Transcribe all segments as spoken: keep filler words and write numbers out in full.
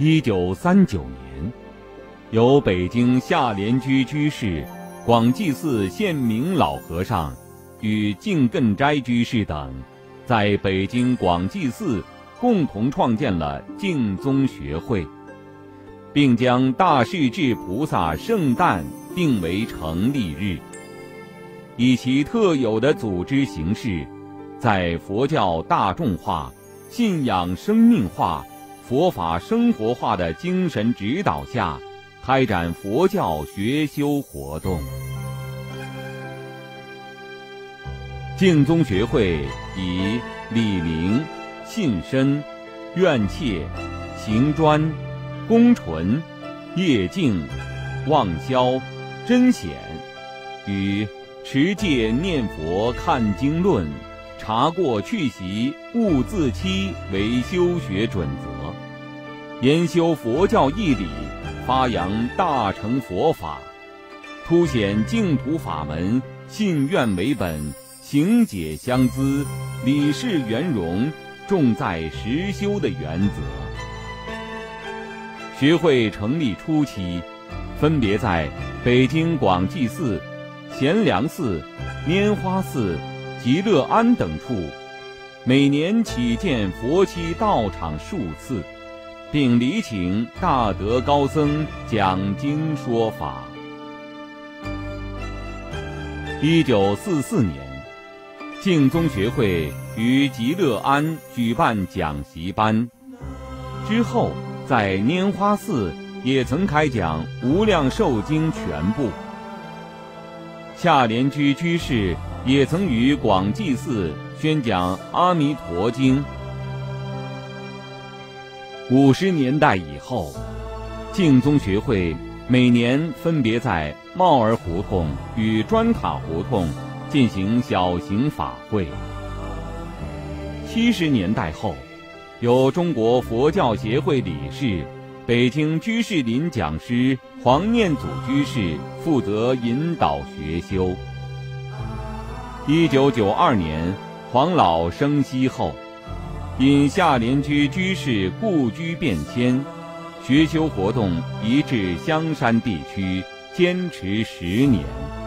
一九三九年，由北京下莲居居士、广济寺宪明老和尚与净艮斋居士等，在北京广济寺共同创建了净宗学会，并将大势至菩萨圣诞定为成立日，以其特有的组织形式，在佛教大众化、信仰生命化、佛法生活化的精神指导下，开展佛教学修活动。净宗学会以理明、信深、愿切、行专、恭纯、业净、忘消、真显与持戒念佛看经论、查过去习勿自欺为修学准则，研修佛教义理，发扬大乘佛法，凸显净土法门信愿为本、行解相资、理事圆融、重在实修的原则。学会成立初期，分别在北京广济寺、贤良寺、拈花寺、极乐庵等处，每年起建佛七道场数次，并礼请大德高僧讲经说法。一九四四年，净宗学会于极乐庵举办讲习班，之后在拈花寺也曾开讲《无量寿经》全部。下莲居居士也曾于广济寺宣讲《阿弥陀经》。五十年代以后，净宗学会每年分别在帽儿胡同与砖塔胡同进行小型法会。七十年代后，由中国佛教协会理事、北京居士林讲师黄念祖居士负责引导学修。一九九二年，黄老升西后，因下莲居居士故居变迁，学修活动移至香山地区，坚持十年。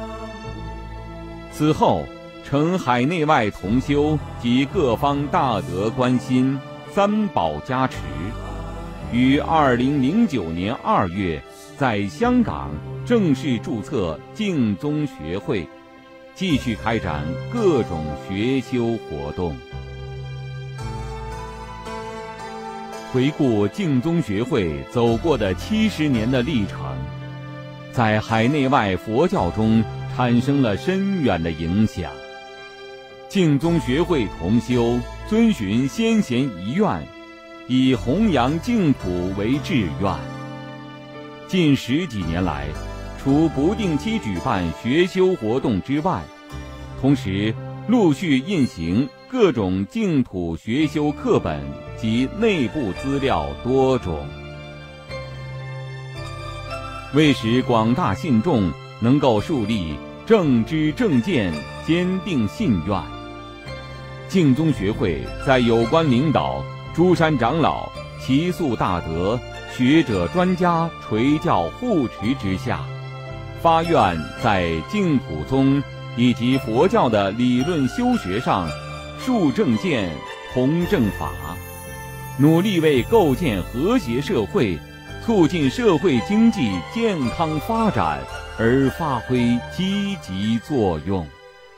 此后，承海内外同修及各方大德关心，三宝加持，于二零零九年二月在香港正式注册净宗学会，继续开展各种学修活动。回顾净宗学会走过的七十年的历程，在海内外佛教中产生了深远的影响。净宗学会同修遵循先贤遗愿，以弘扬净土为志愿。近十几年来，除不定期举办学修活动之外，同时陆续印行各种净土学修课本及内部资料多种，为使广大信众能够树立正知正见、坚定信愿，净宗学会在有关领导、诸山长老、齐素大德、学者专家垂教护持之下，发愿在净土宗以及佛教的理论修学上树正见、弘正法，努力为构建和谐社会、促进社会经济健康发展而发挥积极作用。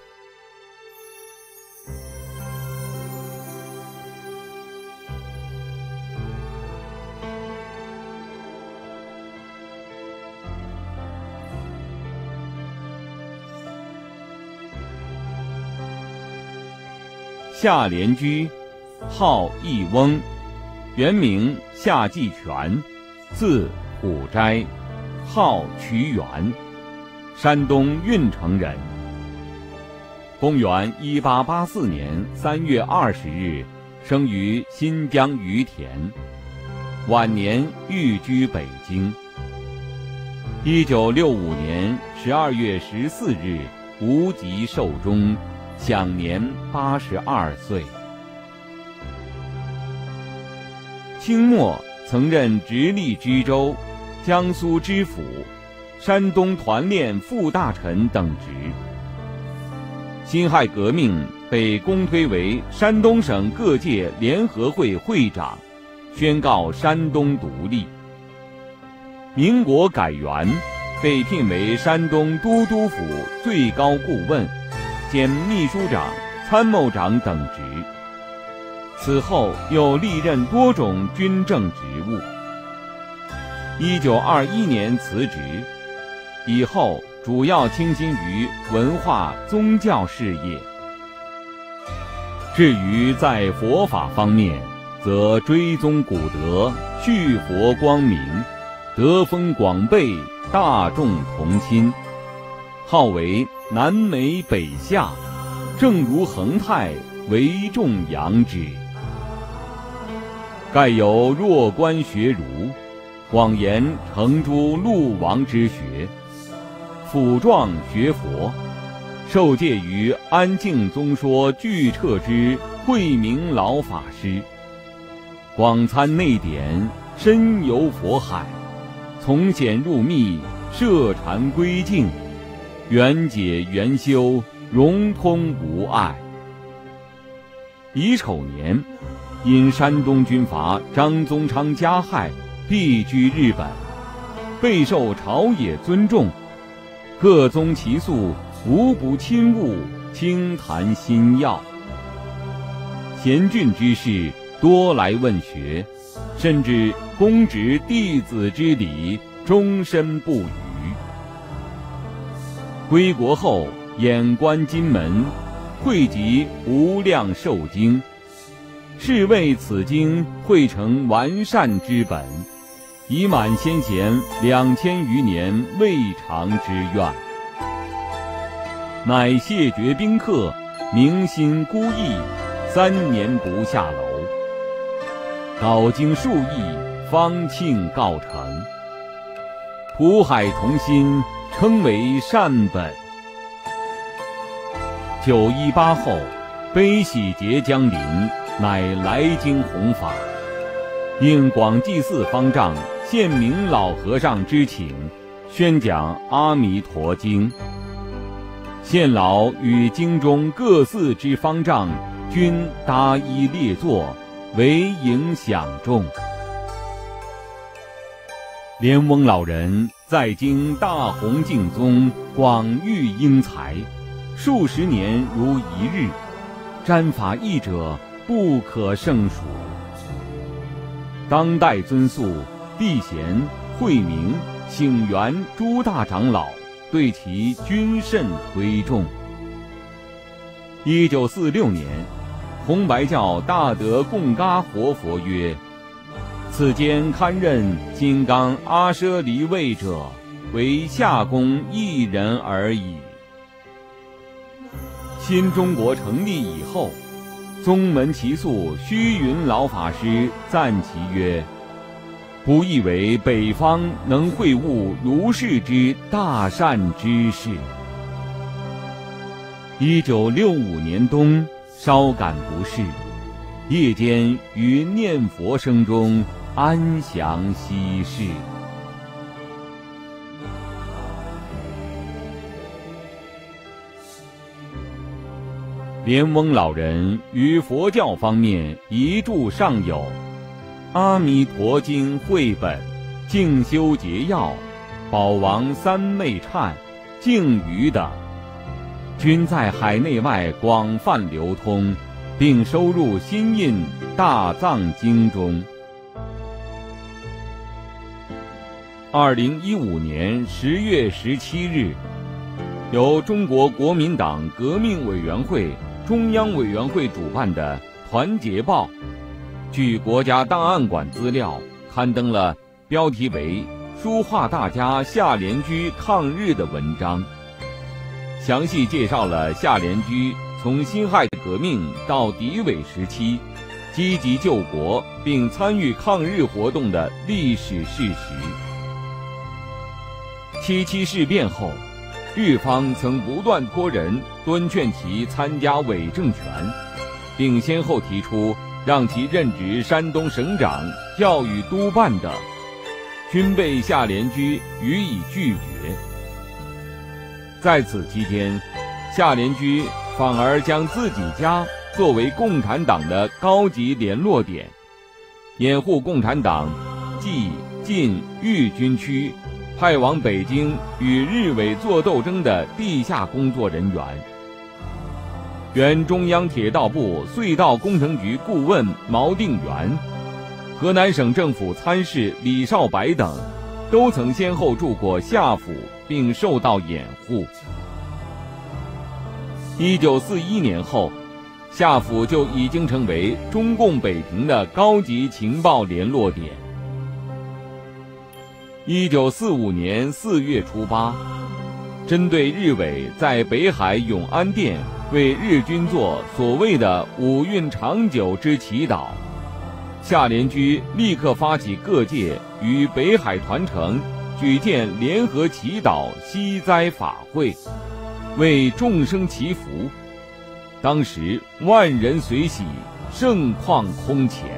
夏莲居，号义翁，原名夏季全，字普斋，号瞿元，山东运城人。公元一八八四年三月二十日生于新疆于田，晚年寓居北京。一九六五年十二月十四日无疾寿终，享年八十二岁。清末曾任直隶知州、江苏知府、山东团练副大臣等职。辛亥革命被公推为山东省各界联合会会长，宣告山东独立。民国改元，被聘为山东都督府最高顾问，兼秘书长、参谋长等职。此后又历任多种军政职务。一九二一年辞职，以后主要倾心于文化宗教事业。至于在佛法方面，则追宗古德，续佛光明，德风广备，大众同心，号为南美北下，正如恒泰，为众扬之。盖有弱冠学儒，广言承诸陆王之学，辅壮学佛，受戒于安静宗说巨彻之慧明老法师，广参内典，深游佛海，从显入密，摄禅归静，圆解圆修，融通无碍。乙丑年，因山东军阀张宗昌加害，避居日本，备受朝野尊重，各宗其俗，无不亲晤，轻谈心要。贤俊之士多来问学，甚至公执弟子之礼，终身不渝。归国后，演观金门，汇集无量寿经，是为此经汇成完善之本，已满先贤两千余年未偿之愿。乃谢绝宾客，明心孤诣，三年不下楼。导经数亿，方庆告成。普海同心，称为善本。九一八后，悲喜节将临，乃来京弘法，应广济寺方丈宪明老和尚之请，宣讲《阿弥陀经》。宪老与经中各寺之方丈均搭衣列坐，为迎享众。莲翁老人在京大弘净宗，广育英才，数十年如一日，沾法益者不可胜数。当代尊宿避贤、慧明、醒元诸大长老对其均甚推重。一九四六年，红白教大德贡嘎活佛曰：“此间堪任金刚阿舍离位者，为下公一人而已。”新中国成立以后，宗门其宿虚云老法师赞其曰：“不以为北方能会悟如是之大善之事。”一九六五年冬，稍感不适，夜间于念佛声中安详息世。莲翁老人于佛教方面遗著尚有《阿弥陀经》绘本、静修节要、宝王三昧忏、净语等，均在海内外广泛流通，并收入新印《大藏经》中。二零一五年十月十七日，由中国国民党革命委员会中央委员会主办的《团结报》，据国家档案馆资料刊登了标题为《书画大家夏联居抗日》的文章，详细介绍了夏联居从辛亥革命到敌伪时期积极救国并参与抗日活动的历史事实。七七事变后，日方曾不断托人敦劝其参加伪政权，并先后提出让其任职山东省长、教育督办等，均被夏联居予以拒绝。在此期间，夏联居反而将自己家作为共产党的高级联络点，掩护共产党冀、晋、豫军区派往北京与日伪作斗争的地下工作人员。原中央铁道部隧道工程局顾问毛定元、河南省政府参事李少白等，都曾先后住过夏府，并受到掩护。一九四一年后，夏府就已经成为中共北平的高级情报联络点。一九四五年四月初八，针对日伪在北海永安店为日军做所谓的五运长久之祈祷，夏联居立刻发起各界于北海团城举建联合祈祷息灾法会，为众生祈福。当时万人随喜，盛况空前。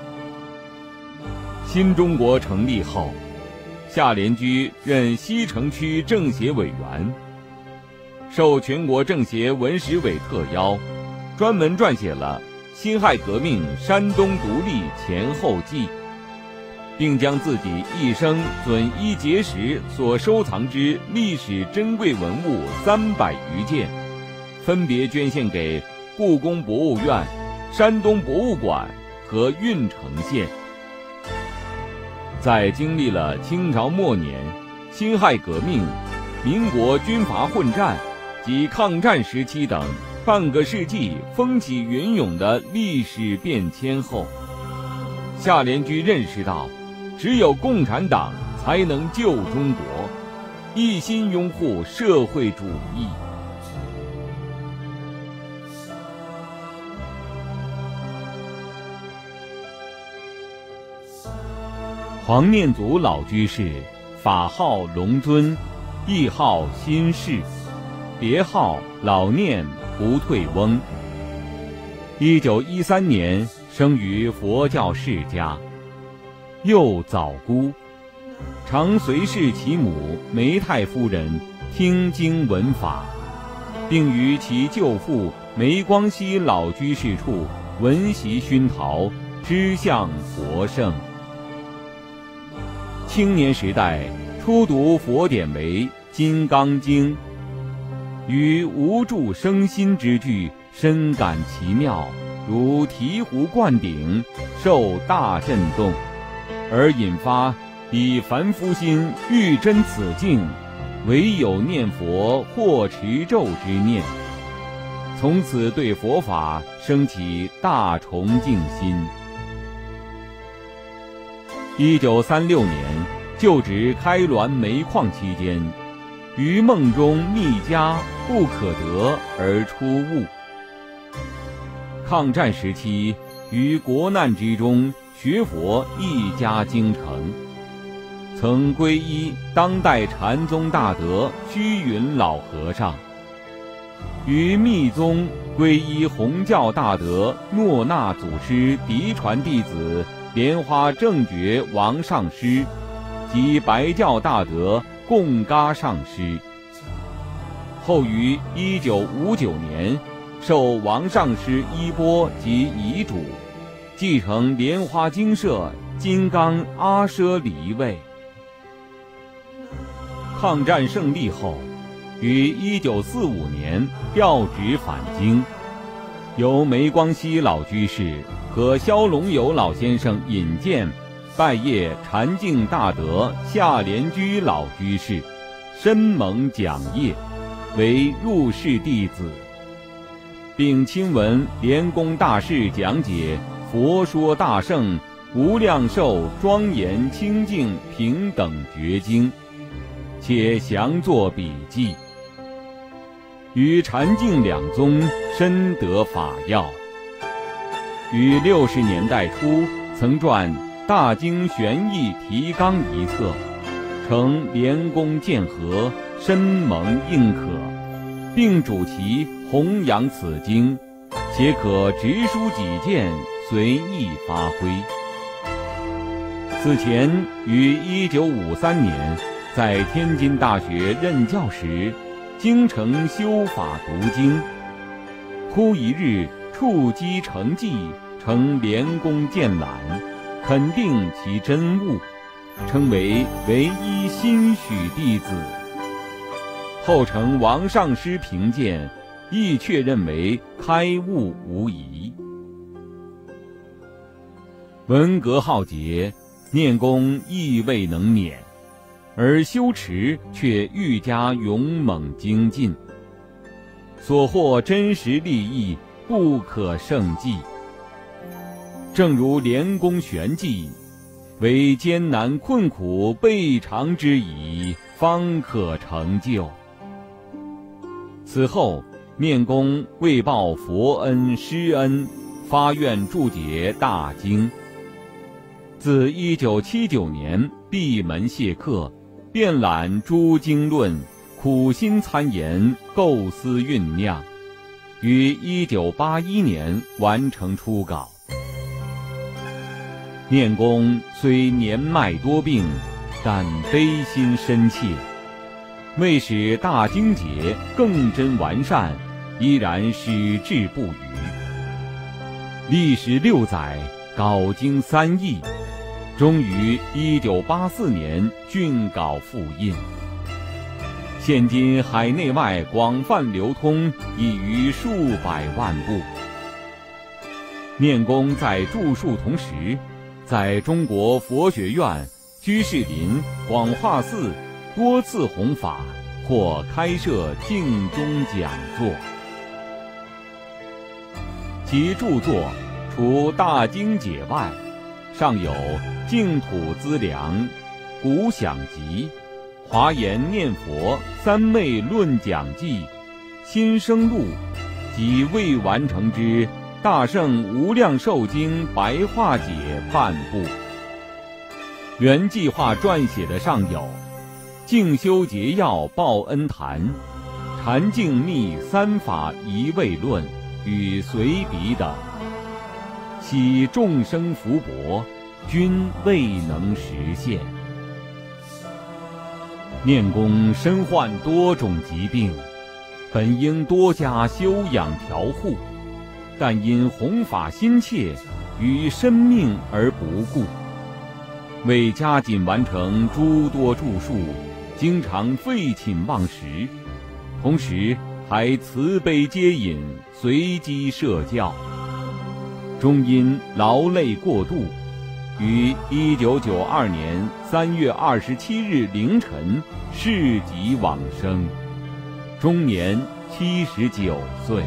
新中国成立后，夏联居任西城区政协委员，受全国政协文史委特邀，专门撰写了《辛亥革命山东独立前后记》，并将自己一生准一结识所收藏之历史珍贵文物三百余件，分别捐献给故宫博物院、山东博物馆和郓城县。在经历了清朝末年、辛亥革命、民国军阀混战及抗战时期等半个世纪风起云涌的历史变迁后，夏联居认识到，只有共产党才能救中国，一心拥护社会主义。黄念祖老居士，法号龙尊，谥号新士，别号老念不退翁。一九一三年生于佛教世家，幼早孤，常随侍其母梅太夫人听经闻法，并于其舅父梅光熙老居士处闻习熏陶，知向佛圣。青年时代初读佛典为《金刚经》，于无住生心之句深感其妙，如醍醐灌顶，受大震动，而引发以凡夫心欲真此境，唯有念佛或持咒之念，从此对佛法生起大崇敬心。一九三六年就职开滦煤矿期间，于梦中觅家不可得而出悟。抗战时期，于国难之中学佛一家精诚，曾皈依当代禅宗大德虚云老和尚，于密宗皈依弘教大德诺那祖师嫡传弟子莲花正觉王上师及白教大德贡嘎上师。后于一九五九年受王上师衣钵及遗嘱，继承莲花精舍金刚阿舍离位。抗战胜利后，于一九四五年调职返京，由梅光熙老居士和萧龙友老先生引荐，拜谒禅净大德夏联居老居士，深蒙讲业，为入室弟子，并亲闻莲公大士讲解《佛说大圣无量寿庄严清净平等觉经》，且详作笔记，于禅净两宗深得法要。于六十年代初曾撰《大经玄义提纲》一册，承莲公鉴和，深蒙应可，并主其弘扬此经，且可直书己见， 随意发挥。此前于一九五三年在天津大学任教时，精诚修法读经，忽一日触机成迹，成连公见览，肯定其真悟，称为唯一心许弟子。后承王上师评鉴，亦确认为开悟无疑。文革浩劫，念公亦未能免，而修持却愈加勇猛精进，所获真实利益不可胜计。正如连公玄记，为艰难困苦备尝之矣，方可成就。此后，念公为报佛恩师恩，发愿注解大经。自一九七九年闭门谢客，遍览诸经论，苦心参研，构思酝酿，于一九八一年完成初稿。念公虽年迈多病，但悲心深切，为使大经解更臻完善，依然矢志不渝。历时六载，稿经三亿，终于一九八四年竣稿复印。现今海内外广泛流通，已逾数百万部。念公在著述同时，在中国佛学院、居士林、广化寺多次弘法，或开设净宗讲座。其著作除大经解外，尚有《净土资粮》《古响集》《华严念佛三昧论讲记》《新生录》及未完成之大圣无量寿经白话解半部。原计划撰写的尚有《静修节要报恩坛》《禅净密三法一味论》与随笔等，希众生福薄，均未能实现。念公身患多种疾病，本应多加修养调护，但因弘法心切，于生命而不顾，为加紧完成诸多著述，经常废寝忘食，同时还慈悲接引，随机设教，终因劳累过度，于一九九二年三月二十七日凌晨逝疾往生，终年七十九岁。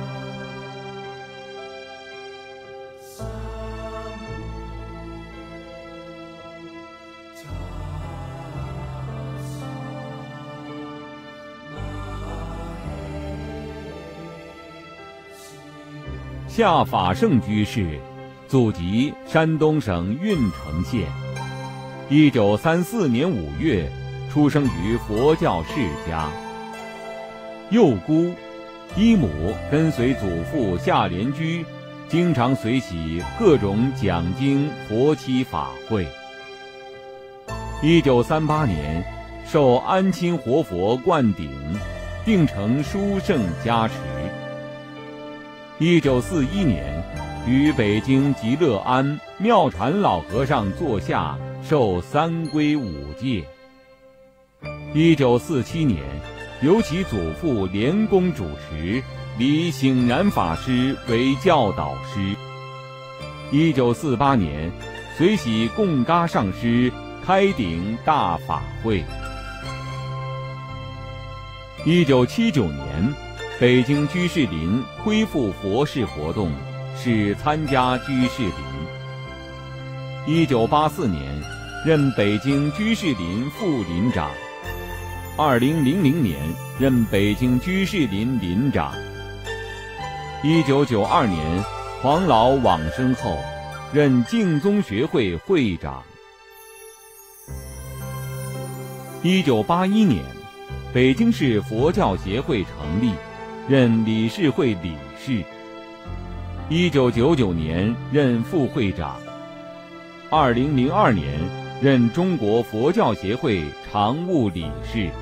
夏法圣居士，祖籍山东省运城县。一九三四年五月，出生于佛教世家。幼孤，依母跟随祖父夏莲居，经常随喜各种讲经佛七法会。一九三八年，受安亲活佛灌顶，并成殊胜加持。一九四一年，于北京极乐庵妙禅老和尚座下受三皈五戒。一九四七年，由其祖父莲公主持，李醒然法师为教导师。一九四八年，随喜贡嘎上师开顶大法会。一九七九年，北京居士林恢复佛事活动，是参加居士林。一九八四年，任北京居士林副林长。二零零零年，任北京居士林林长。一九九二年，黄老往生后，任净宗学会会长。一九八一年，北京市佛教协会成立，任理事会理事。 一九九九年任副会长，二零零二年任中国佛教协会常务理事。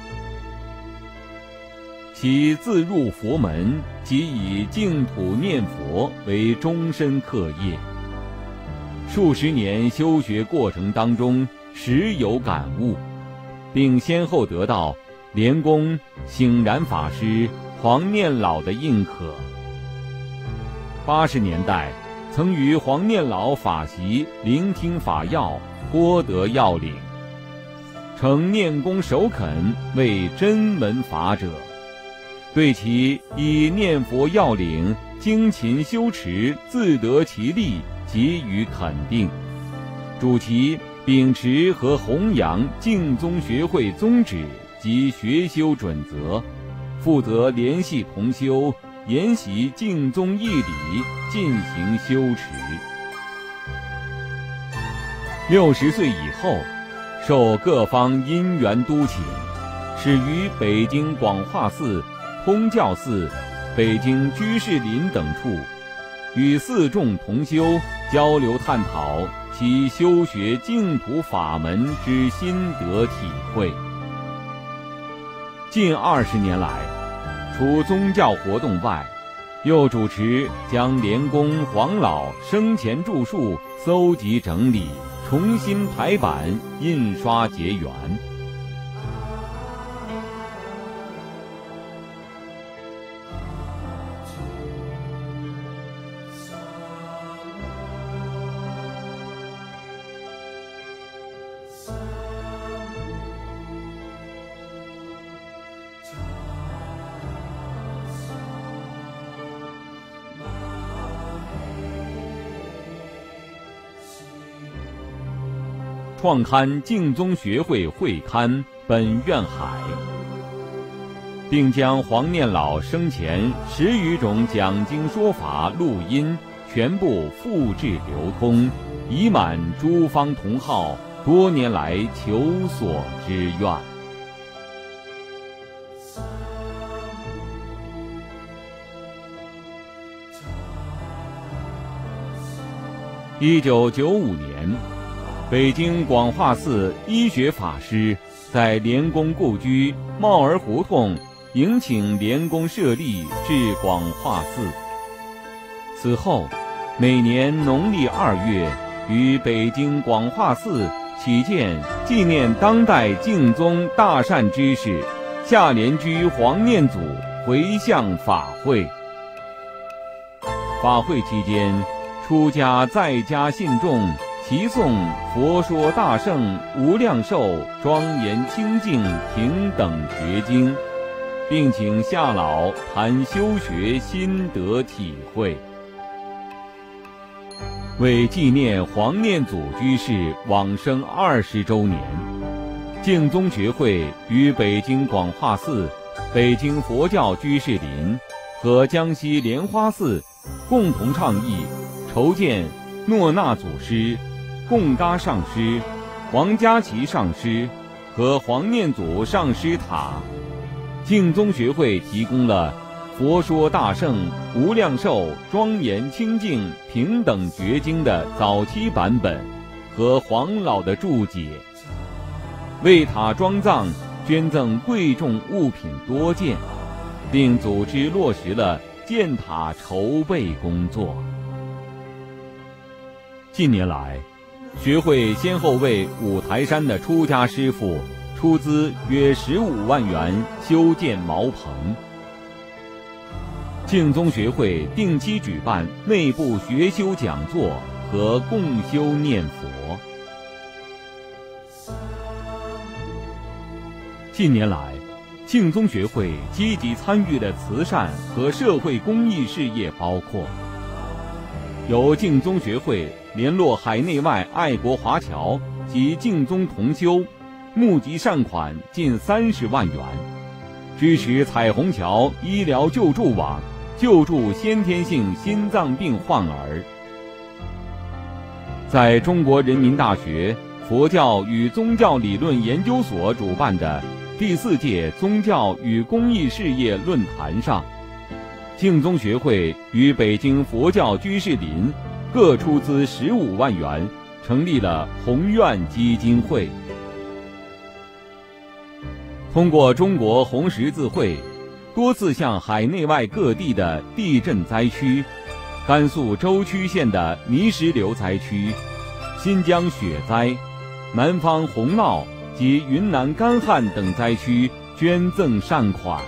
其自入佛门即以净土念佛为终身课业，数十年修学过程当中时有感悟，并先后得到莲公醒然法师、黄念老的认可。八十年代曾于黄念老法席聆听法要，颇得要领，承念公首肯为真闻法者，对其以念佛要领精勤修持自得其力给予肯定，主其秉持和弘扬净宗学会宗旨及学修准则，负责联系同修研习净宗义理，进行修持。六十岁以后，受各方因缘督请，始于北京广化寺、通教寺、北京居士林等处，与四众同修交流探讨其修学净土法门之心得体会。近二十年来，除宗教活动外，又主持将莲公黄老生前著述搜集整理，重新排版印刷结缘。创刊净宗学会会刊本愿海，并将黄念老生前十余种讲经说法录音全部复制流通，以满诸方同好多年来求索之愿。一九九五年，北京广化寺医学法师在莲公故居帽儿胡同迎请莲公舍利至广化寺。此后，每年农历二月，于北京广化寺起建纪念当代净宗大善知识下莲居黄念祖回向法会。法会期间，出家在家信众齐诵佛说大圣无量寿庄严清净平等觉经，并请夏老谈修学心得体会。为纪念黄念祖居士往生二十周年，净宗学会与北京广化寺、北京佛教居士林和江西莲花寺共同倡议筹建诺那祖师、贡嘎上师、王家祺上师和黄念祖上师塔。净宗学会提供了佛说大圣无量寿庄严清净平等觉经的早期版本和黄老的注解，为塔装藏捐赠贵重物品多件，并组织落实了建塔筹备工作。近年来，学会先后为五台山的出家师父出资约十五万元修建茅棚。净宗学会定期举办内部学修讲座和共修念佛。近年来，净宗学会积极参与的慈善和社会公益事业包括：由净宗学会联络海内外爱国华侨及净宗同修，募集善款近三十万元，支持彩虹桥医疗救助网，救助先天性心脏病患儿。在中国人民大学佛教与宗教理论研究所主办的第四届宗教与公益事业论坛上， 净宗学会与北京佛教居士林各出资十五万元，成立了宏愿基金会。通过中国红十字会，多次向海内外各地的地震灾区、甘肃舟曲县的泥石流灾区、新疆雪灾、南方洪涝及云南干旱等灾区捐赠善款。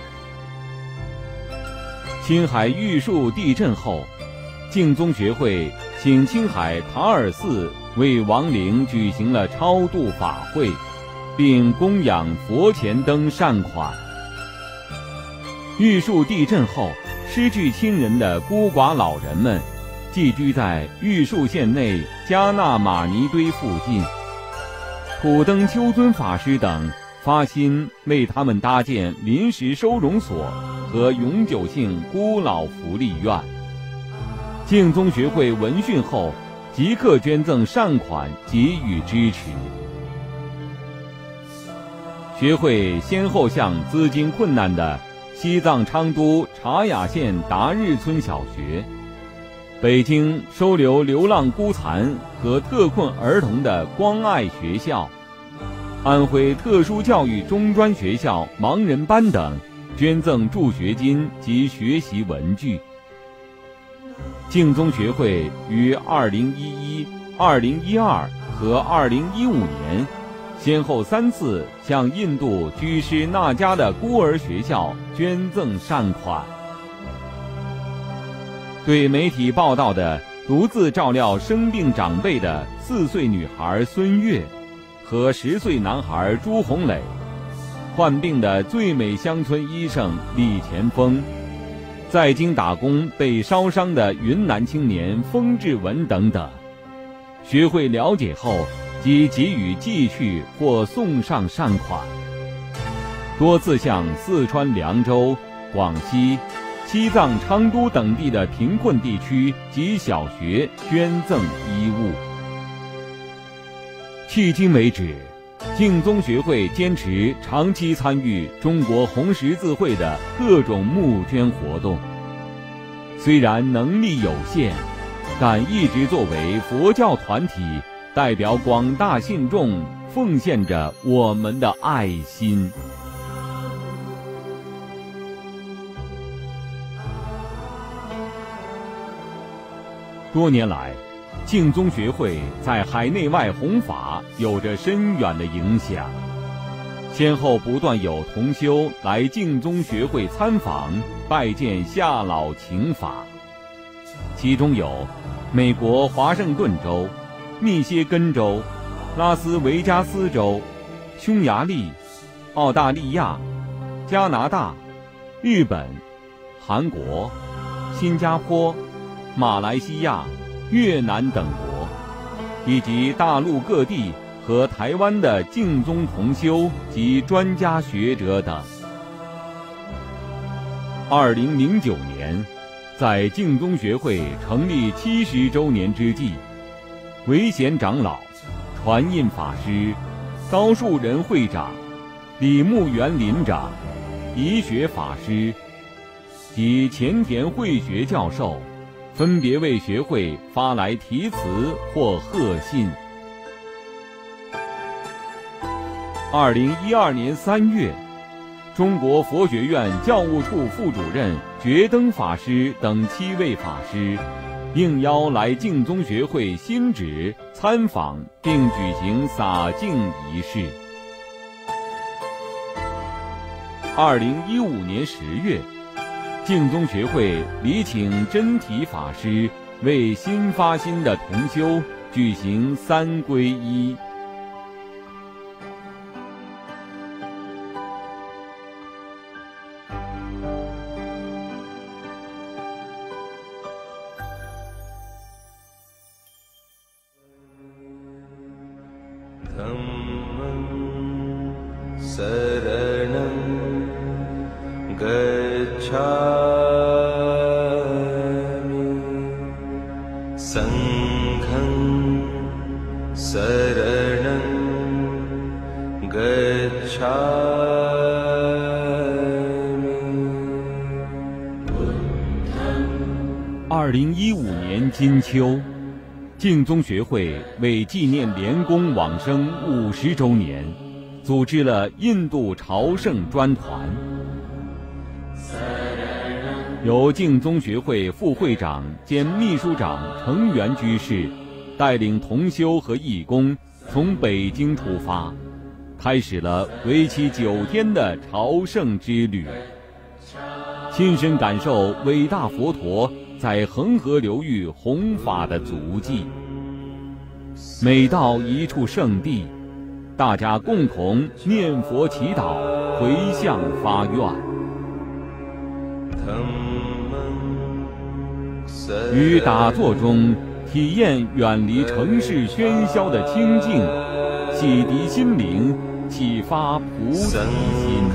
青海玉树地震后，净宗学会请青海塔尔寺为亡灵举行了超度法会，并供养佛前灯善款。玉树地震后，失去亲人的孤寡老人们寄居在玉树县内加纳玛尼堆附近，普登丘尊法师等发心为他们搭建临时收容所和永久性孤老福利院。净宗学会闻讯后，即刻捐赠善款给予支持。学会先后向资金困难的西藏昌都察雅县达日村小学、北京收留流浪孤残和特困儿童的关爱学校、安徽特殊教育中专学校盲人班等捐赠助学金及学习文具。净宗学会于二零一一、二零一二和二零一五年先后三次向印度居士那迦的孤儿学校捐赠善款。对媒体报道的独自照料生病长辈的四岁女孩孙悦和十岁男孩朱红磊，患病的最美乡村医生李前锋，在京打工被烧伤的云南青年封志文等等，学会了解后即给予寄去或送上善款，多次向四川凉州、广西、西藏昌都等地的贫困地区及小学捐赠衣物。迄今为止，净宗学会坚持长期参与中国红十字会的各种募捐活动，虽然能力有限，但一直作为佛教团体，代表广大信众奉献着我们的爱心。多年来，净宗学会在海内外弘法有着深远的影响，先后不断有同修来净宗学会参访拜见夏老请法，其中有美国华盛顿州、密歇根州、拉斯维加斯州、匈牙利、澳大利亚、加拿大、日本、韩国、新加坡、马来西亚、越南等国，以及大陆各地和台湾的净宗同修及专家学者等。二零零九年，在净宗学会成立七十周年之际，维贤长老、传印法师、高树仁会长、李木元林长、怡学法师及前田慧学教授分别为学会发来题词或贺信。二零一二年三月，中国佛学院教务处副主任觉灯法师等七位法师应邀来净宗学会新址参访，并举行洒净仪式。二零一五年十月，净宗学会礼请真体法师为新发心的同修举行三皈依。 二零一五年金秋，净宗学会为纪念莲公往生五十周年，组织了印度朝圣专团，由净宗学会副会长兼秘书长程元居士带领同修和义工从北京出发，开始了为期九天的朝圣之旅，亲身感受伟大佛陀在恒河流域弘法的足迹。每到一处圣地，大家共同念佛祈祷，回向发愿。于打坐中体验远离城市喧嚣的清静，洗涤心灵，启发菩提心。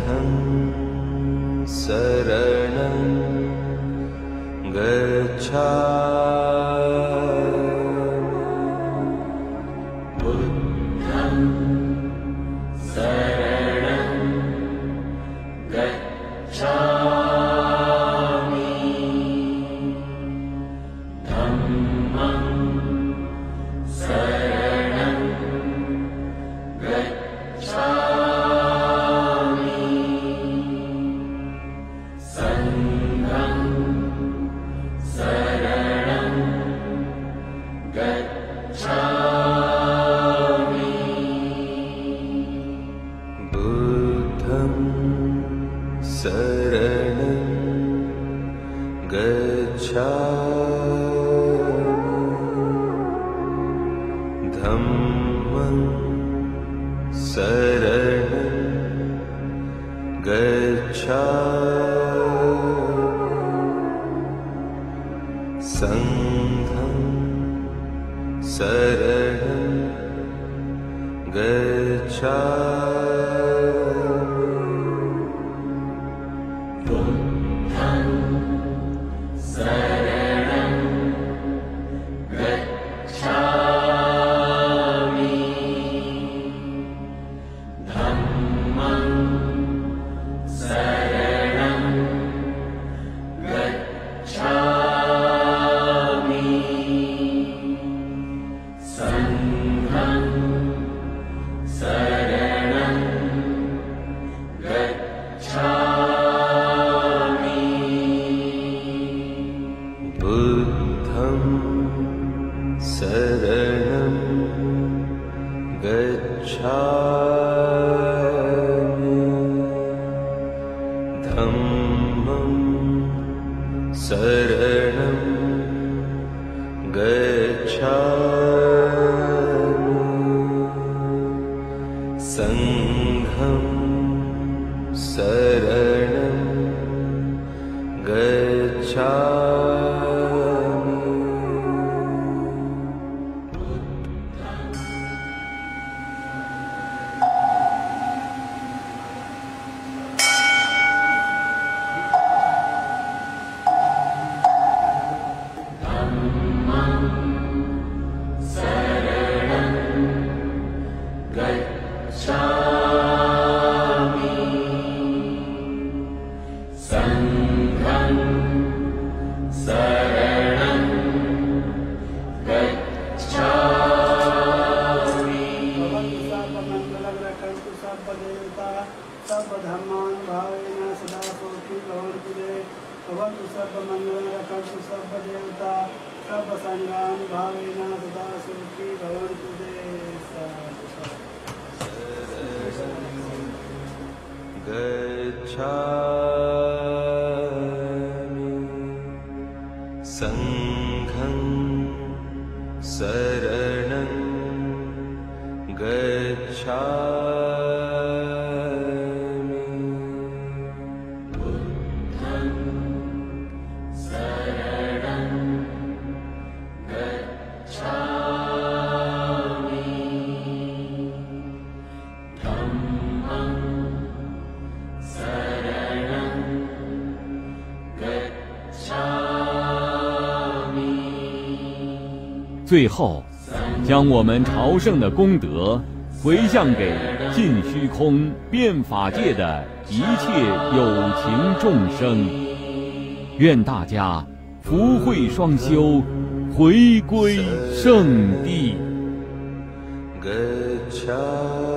最后，将我们朝圣的功德回向给尽虚空遍法界的一切有情众生，愿大家福慧双修，回归圣地。 गच्छामि